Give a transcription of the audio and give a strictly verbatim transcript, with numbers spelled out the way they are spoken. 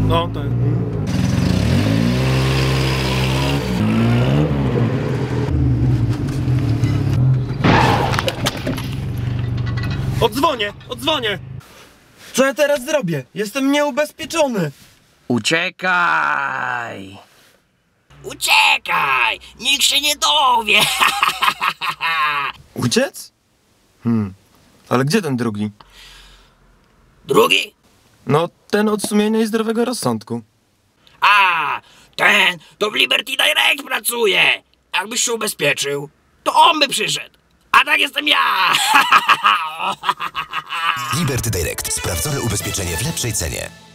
No, tak. Odzwonię, odzwonię! Co ja teraz zrobię? Jestem nieubezpieczony! Uciekaj! Uciekaj! Nikt się nie dowie! Uciec? Hmm, ale gdzie ten drugi? Drugi? No, ten od sumienia i zdrowego rozsądku. A, ten to w Liberty Direct pracuje! Jakbyś się ubezpieczył, to on by przyszedł. A tak jestem ja! Liberty Direct. Sprawdzone ubezpieczenie w lepszej cenie.